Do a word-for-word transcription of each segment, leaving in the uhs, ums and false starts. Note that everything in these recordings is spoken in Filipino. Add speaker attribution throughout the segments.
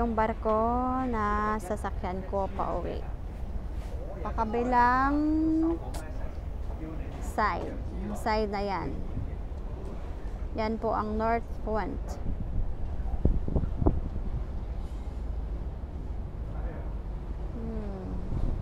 Speaker 1: yung barko na sasakyan ko pa uwi. Pakabilang side. Side na yan. Yan po ang North Point. Hmm.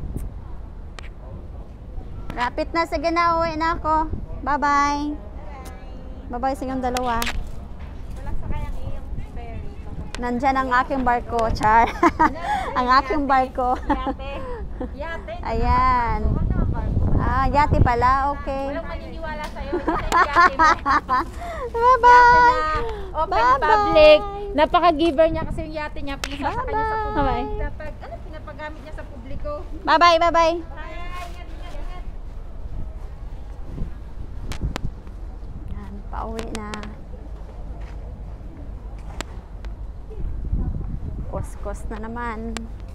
Speaker 1: Lapit na. Sige na, uwi na ako. Bye-bye. Bye-bye sa inyong dalawa.
Speaker 2: Wala sa kayang iyong ferry.
Speaker 1: Nandyan ang aking barko, Char. Ang aking barko.
Speaker 2: Yate. Yate.
Speaker 1: Ayan.
Speaker 2: Ano ang barko?
Speaker 1: Ah, yate pala. Okay.
Speaker 2: Walang maniniwala sa'yo. Ito yung yate mo.
Speaker 1: Bye-bye.
Speaker 2: Open
Speaker 1: Bye-bye.
Speaker 2: public. Napaka-giver niya kasi yung yate niya. Pinasasakay niya sa
Speaker 1: Bye-bye.
Speaker 2: publiko. Kapag, ano, pinapagamit niya sa publiko.
Speaker 1: Bye-bye, bye-bye.
Speaker 2: Ay, ingat, ingat, ingat.
Speaker 1: Yan, pauwi na. Kos-kos na naman.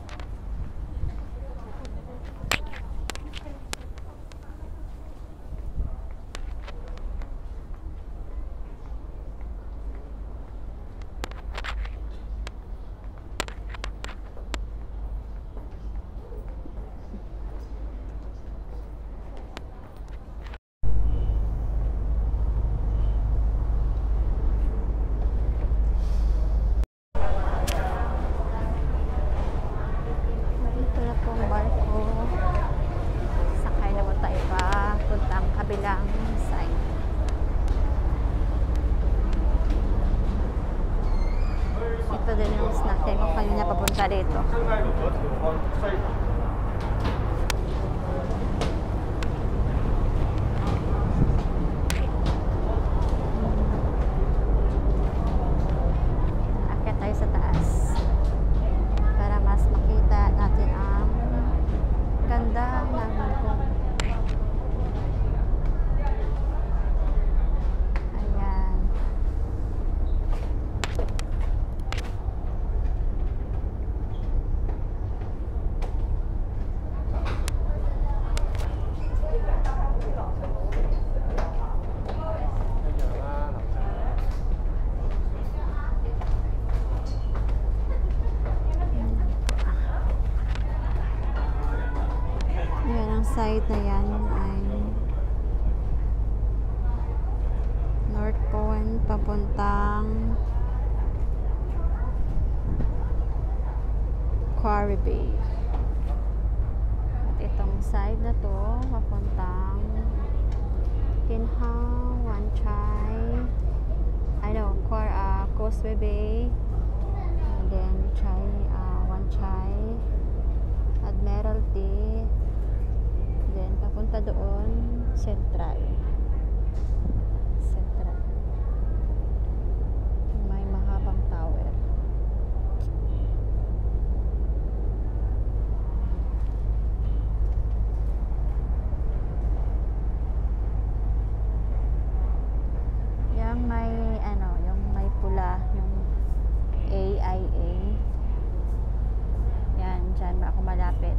Speaker 1: Dito na po ang barko. Sakay na po tayo pa. Puntang kabilang side. Ito din yung snacking ko kanina papunta dito. Akyat tayo sa taas para mas makita natin ang ganda ng Hong. Ayan. Ayan, ang side na yan ay North Point papuntang Quarry Bay. At itong side na to papuntang Kinhaw, Wan Chai, ano, Quar, uh, Causeway Bay, and then Chai, uh, Wan Chai, Admiralty, then papunta doon Central. Central. May mahabang tower. Yung may ano, yung may pula, yung A I A. Yan, dyan ako malapit.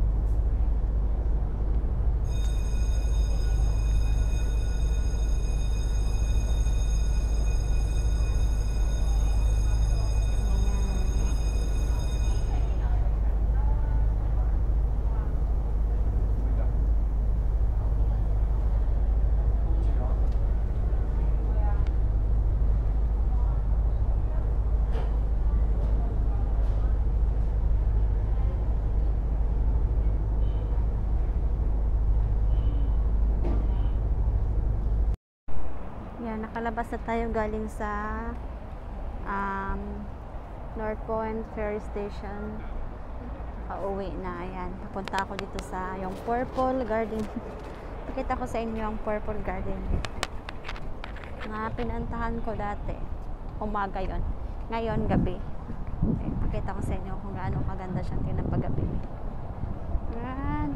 Speaker 1: Yan, nakalabas na tayo galing sa um, North Point Ferry Station. Pauwi na. Ayan, papunta ako dito sa yung Purple Garden. Pakita ko sa inyo yung Purple Garden na pinantahan ko dati. Umaga yon. Ngayon, gabi. Okay, pakita ko sa inyo kung gaano kaganda siyang tingnan pag gabi. Ayan.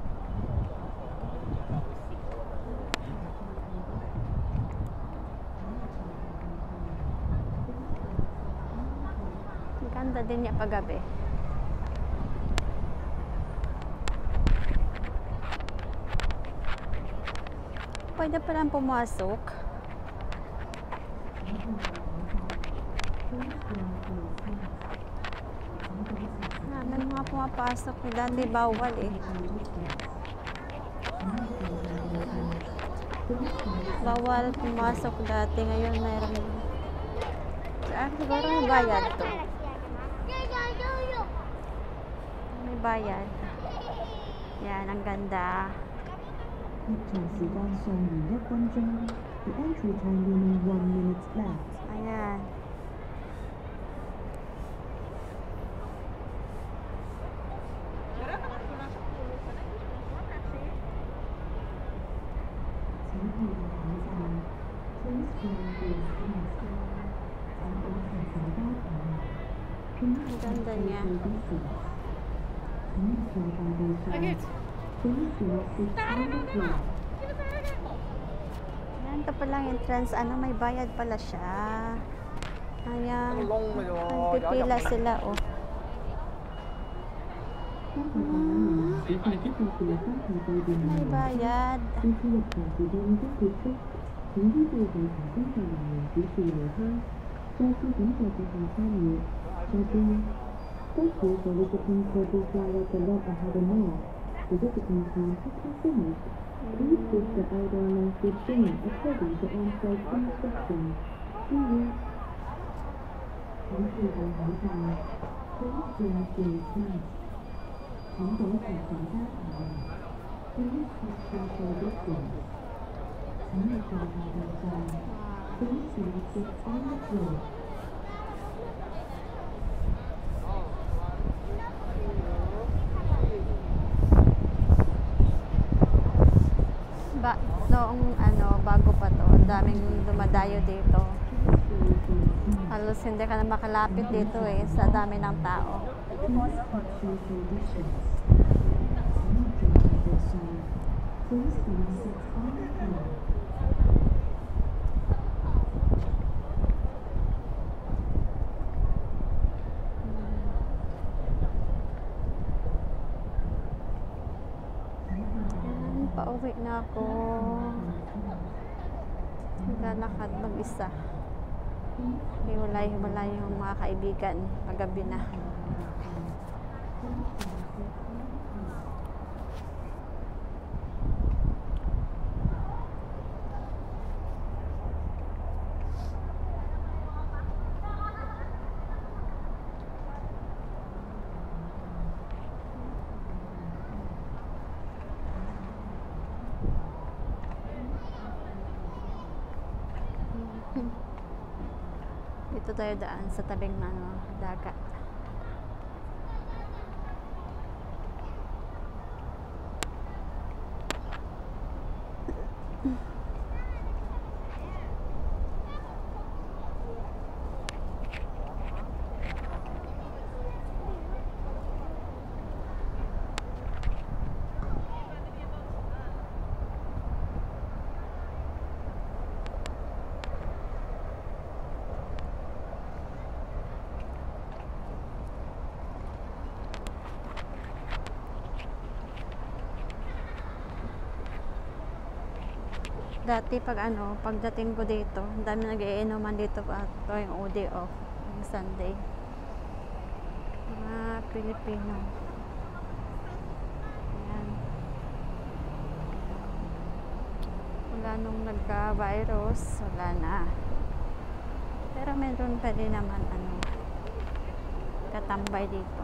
Speaker 1: Ganda din niya paggabi. Pwede palang pumasok. pumapasok. Dati bawal eh. Bawal pumasok dati. Ngayon mayroon. Ah, siguro may bayad to. May bayad. Yan, ang ganda.
Speaker 3: 入場時間尚餘一分鐘。The entry time remaining one minute left。
Speaker 1: Ayan. Ang ganda niya. Yan, ito palang entrance. Ano, may bayad pala siya. Ayan. Nagpipila sila, oh. May bayad.
Speaker 3: Thank you for visiting Purple Flower Below Ahead Mall. The visiting time has been finished. Please switch the outdoor lamps with green according to on-site instructions. See you. Thank you for your time. Please bring your snacks. 请给小熊家长们 Please keep social distance. 请你走到路上 Please not sit on the floor.
Speaker 1: Ba, noong ano, bago pa to, ang daming dumadayo dito. Halos hindi ka na makalapit dito eh, sa dami ng tao.
Speaker 3: Please keep social distance. 请你走到路上 Please not sit on the floor.
Speaker 1: Pauwi na ako. Naglalakad mag-isa. Hiwalay-hiwalay yung mga kaibigan. Paggabi na. Dito tayo daan sa tabing ano, dagat. Dati pag ano, pagdating ko dito, ang dami nag-iinuman dito pa tuwing O D off, yung Sunday. Mga Pilipino. Ayan. Wala nung nagka-virus, wala na. Pero meron pa din naman ano, katambay dito.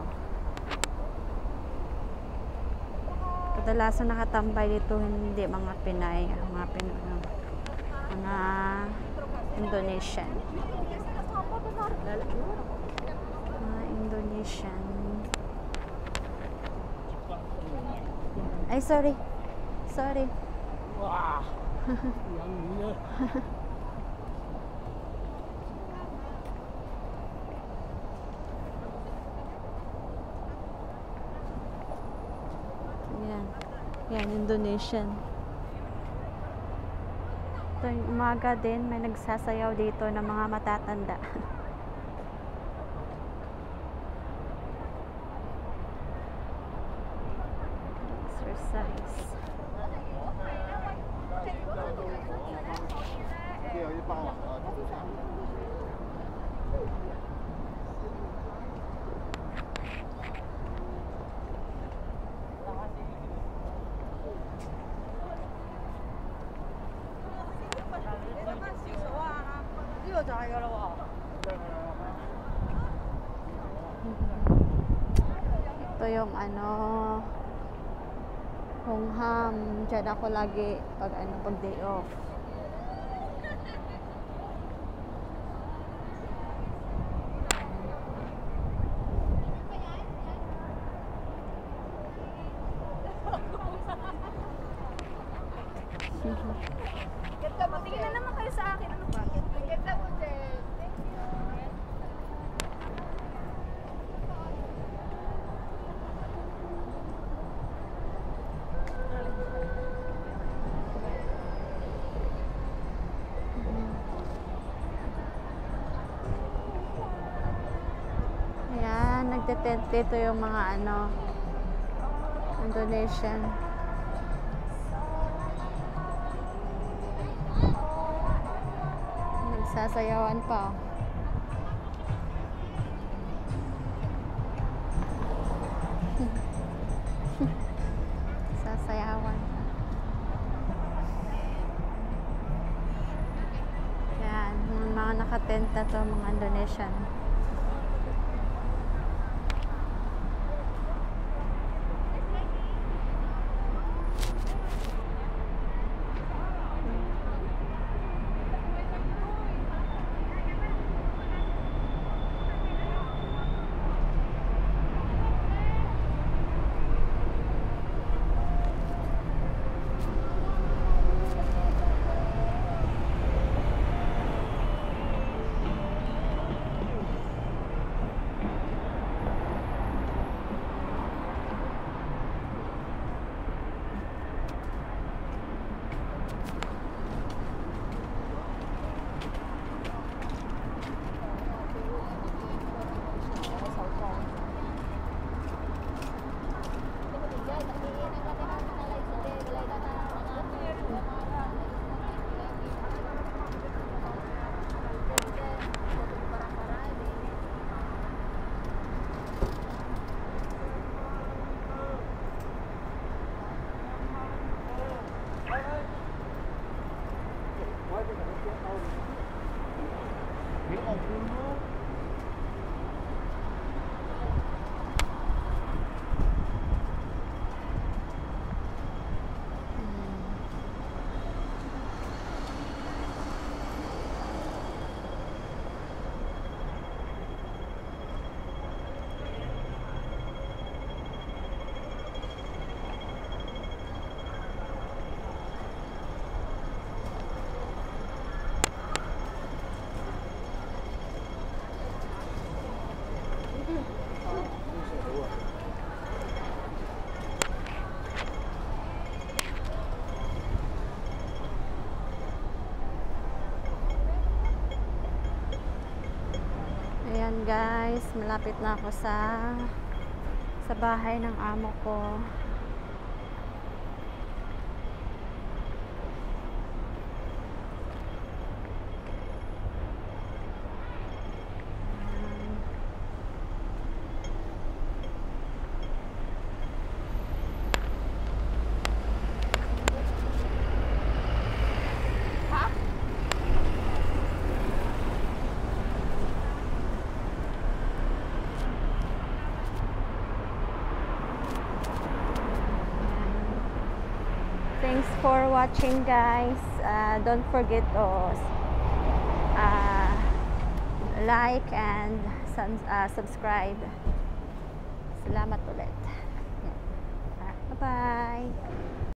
Speaker 1: Kadalasan nakatambay dito hindi mga Pinay, mga Pinoy, mga Indonesian. Mga Indonesian. Ay, sorry. Sorry.
Speaker 4: Wah. Yang ini.
Speaker 1: Yan. Yan, Indonesian. Tuwing umaga din, may nagsasayaw dito ng mga matatanda. Exercise. Ito yung ano, Hongham. Diyan ako lagi pag ano, pag day off.
Speaker 2: Ganda mo. Tingin na naman kayo sa akin. Ano ba? Ganda mo, Jen. Thank you.
Speaker 1: Ayan, nagtitent dito yung mga ano, Indonesian. Nagsasayawan pa. Oh. Sasayawan pa. Yan, yung mga nakatent na to, mga Indonesian. Ayan guys, malapit na ako sa sa bahay ng amo ko. Thanks for watching guys. Uh, don't forget to uh, like and uh, subscribe. Salamat ulit. Bye-bye.